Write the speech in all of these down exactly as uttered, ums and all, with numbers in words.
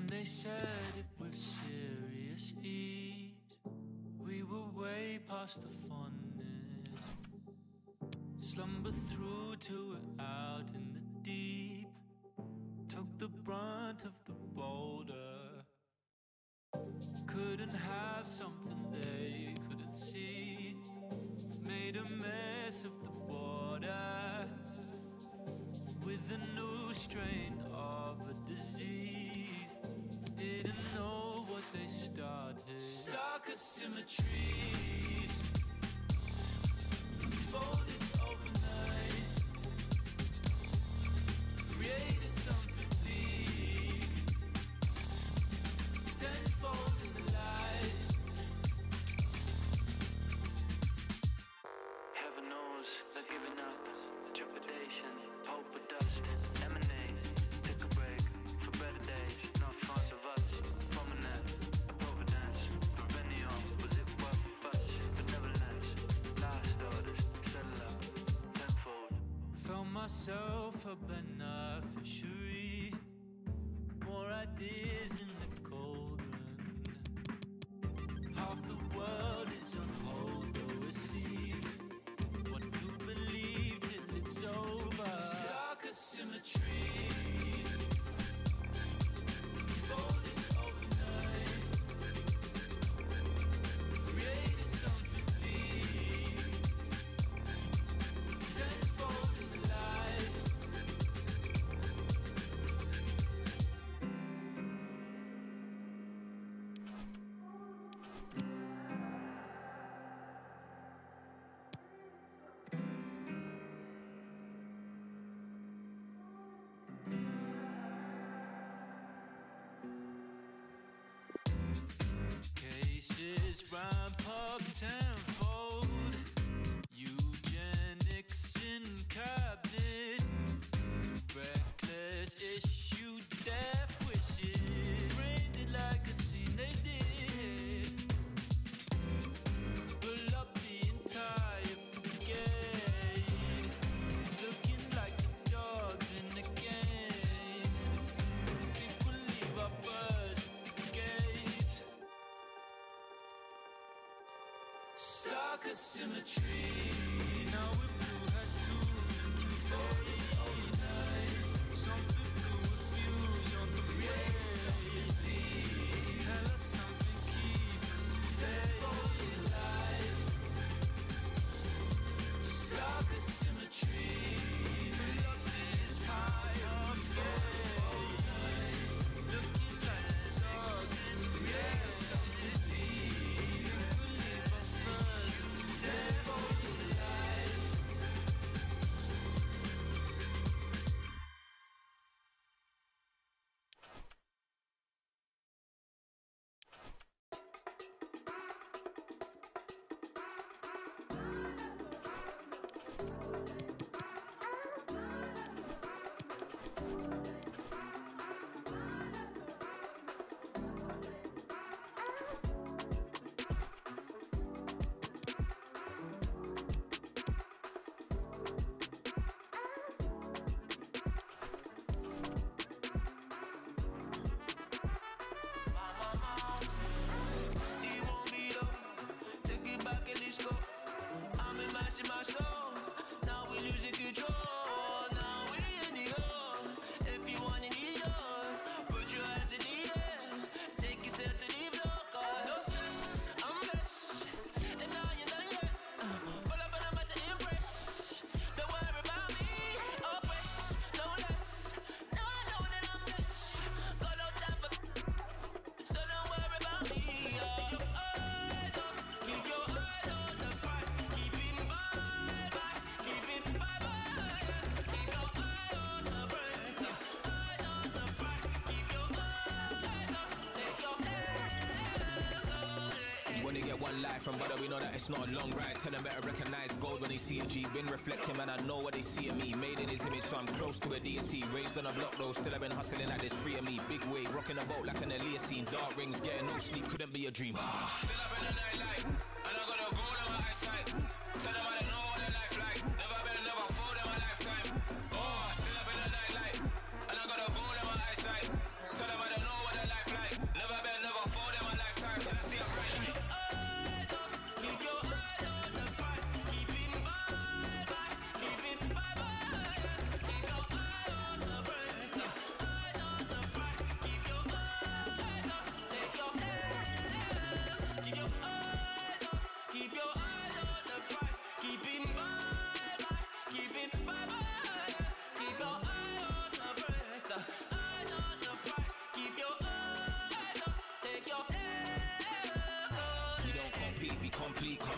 they said it with serious ease. We were way past the fondness. Slumber through to it out in the deep. Took the brunt of the boulder. Couldn't have something they couldn't see. Made a mess of the border. With a new strain of a disease. Didn't know what they started. Stark asymmetries. Folded overnight. Created something bleak. Tenfold in the light. Heaven knows that giving up, trepidation, hope of dust, emanates. Take a break for better days. Not fond of us, prominence, a providence, perennial. Was it worth a fuss? Benevolence, last orders, settle up, tenfold. Found myself a beneficiary. More ideas in the cauldron. Half the world is on hold overseas. What to believe till it's over. Stark asymmetries. Folded overnight. Created something bleak. Tenfold in the light. Cases ramp up tenfold. Eugenics in cabinet. Reckless issue death wishes. Framed it like a scene they did. Pull up the entire brigade. Looking like the dogs in the game. People leave our first gaze. Stark asymmetries. Now we blue had two folded overnight. Something blue with fuse on the face. Something please tell us something, keep us tenfold in the light. Stark asymmetries. Fill up the entire brigade. Looking like the dogs in the create something please. Believe our first tenfold in the light. It won't be low. Take it back and let's go. I'm immersing my soul. Now we losing control. Now we in the hole. If you want it, it's yours. Put your ass in the air. Take yourself to the block. No stress, I'm blessed. And now you're done yet. Pull up and I'm about to impress. Don't worry about me. Oppress, no less. Now I know that I'm blessed. Got no time for. So don't worry about me. Keep your eyes up, keep your eyes on the prize. Keep it by, by, keep it by, by. Keep your eye on the prize, eyes on the prize. Keep your eyes up, take your You only get one life, and brother, we know that it's not a long ride. Tell them better recognize gold when they see a G. Been reflecting, man, I know what they see in me. Made in his image, so I'm close to a deity. Raised on a block, though, still I've been hustling like this free of me. Big wave, rocking the boat like an Elias scene. Dark rings, getting no sleep, couldn't be a dream. Still up in the nightlight, and I got a gold in my eyesight. Tell them I don't know what a life like. Never been, never fold in my lifetime. Oh, still up in the nightlight, and I got a gold in my eyesight. Tell them I don't know what a life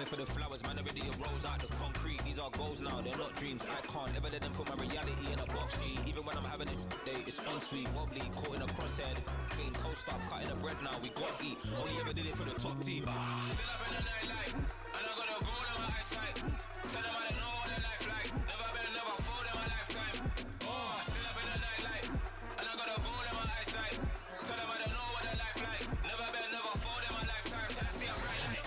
for the flowers, man, already arose out the concrete. These are goals now, they're not dreams. I can't ever let them put my reality in a box, G. Even when I'm having it, day, it's unsweet, wobbly, caught in a crosshead. Clean toast up, cutting the bread now, we got heat. Only ever did it for the top team. Still up in the nightlight, and I got a goal in my eyesight. Tell them I don't know what their life like. Never been, never fall in my lifetime. Oh, still up in the nightlight, and I got a goal in my eyesight. Tell them I don't know what their life like. Never been, never fall in my lifetime. Till I see a bright light.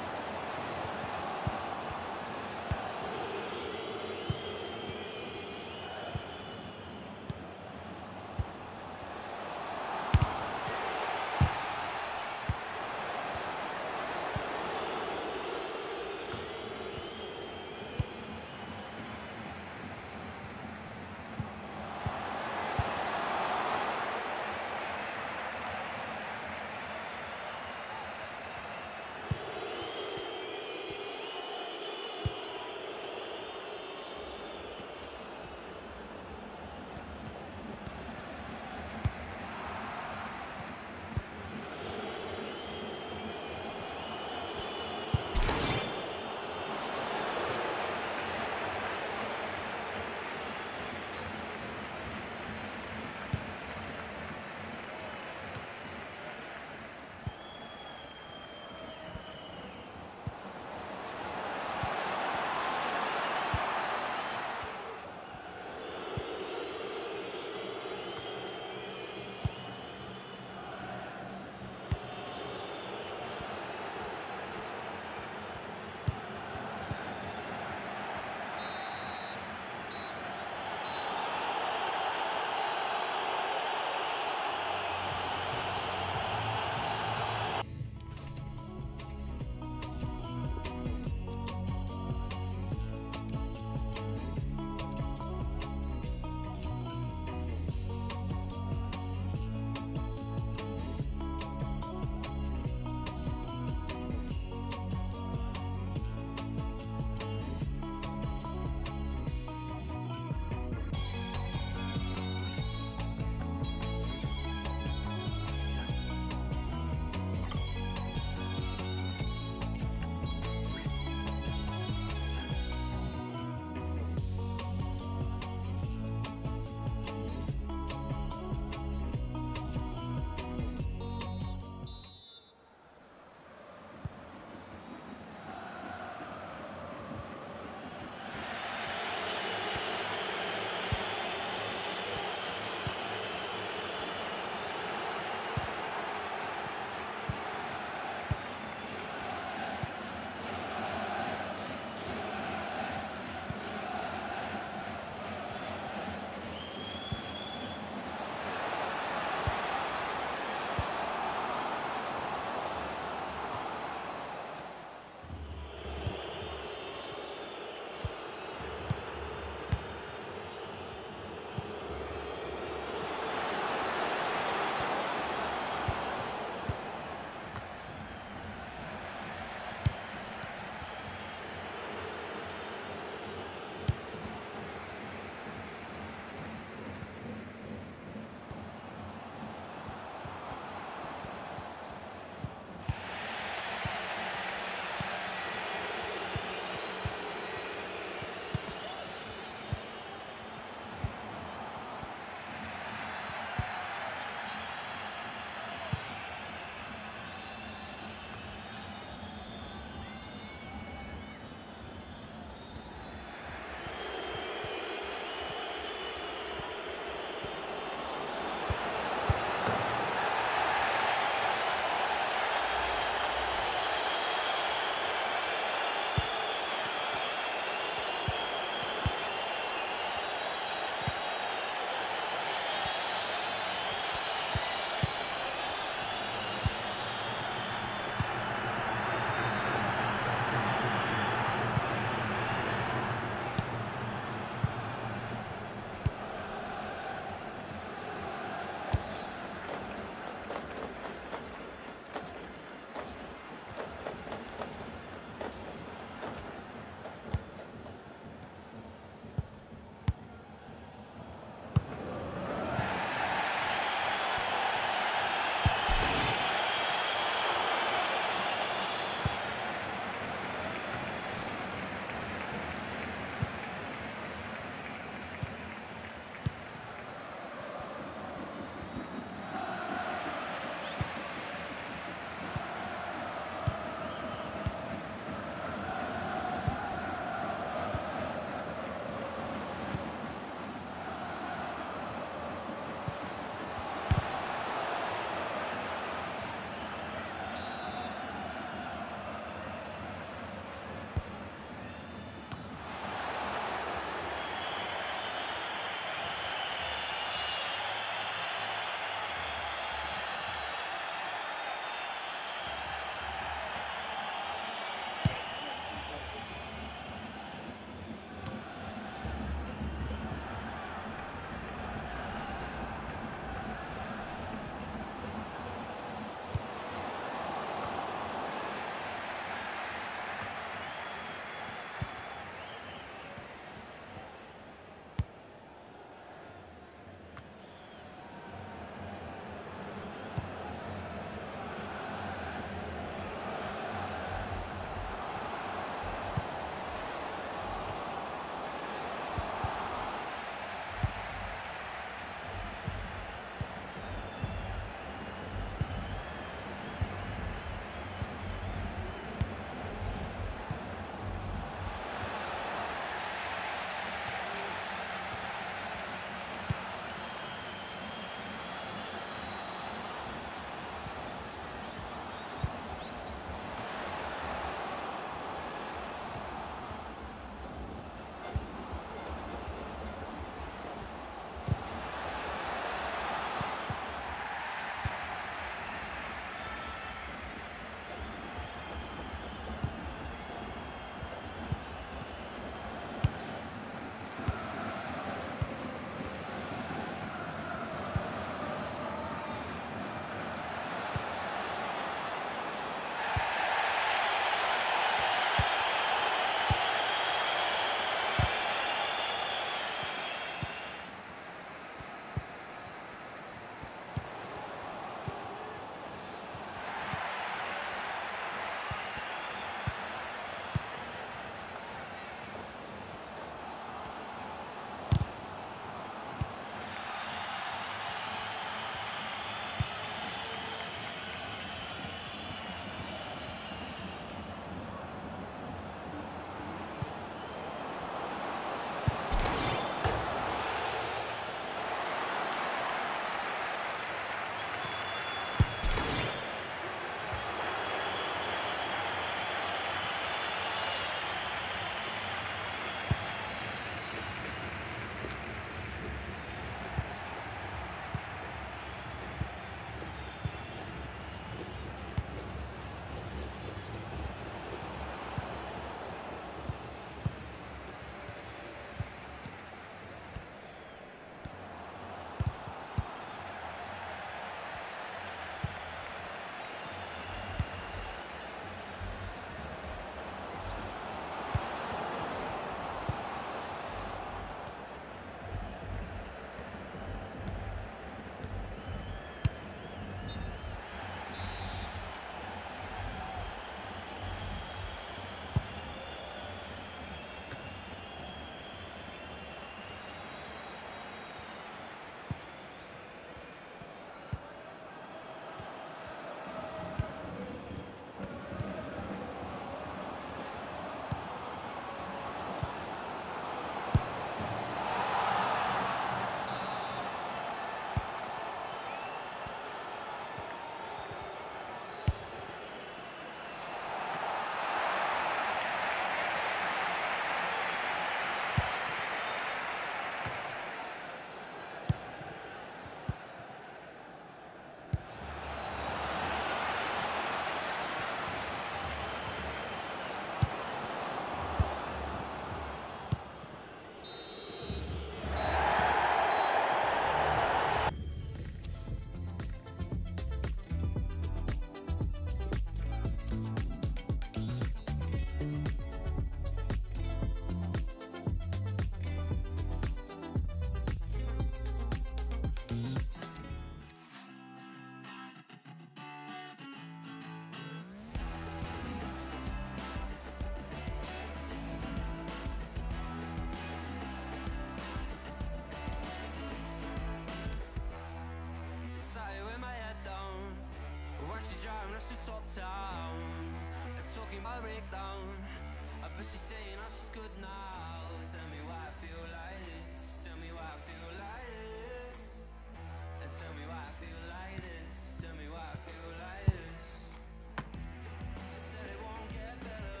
town. They're talking about breakdown. I bet she's saying oh she's good now. Tell me why I feel like this. Tell me why I feel like this. And tell me why I feel like this. Tell me why I feel like this. Said it won't get better.